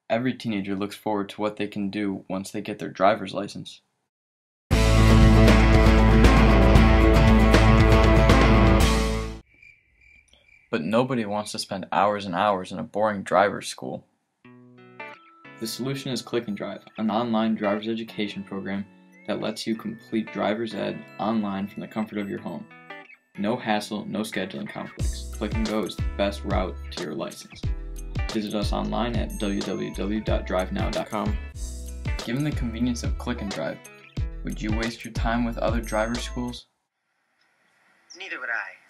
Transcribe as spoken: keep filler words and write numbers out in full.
Every teenager looks forward to what they can do once they get their driver's license. But nobody wants to spend hours and hours in a boring driver's school. The solution is Click and Drive, an online driver's education program that lets you complete driver's ed online from the comfort of your home. No hassle, no scheduling conflicts. Click and Go is the best route to your license. Visit us online at w w w dot drive now dot com. Given the convenience of Click and Drive, would you waste your time with other driver schools? Neither would I.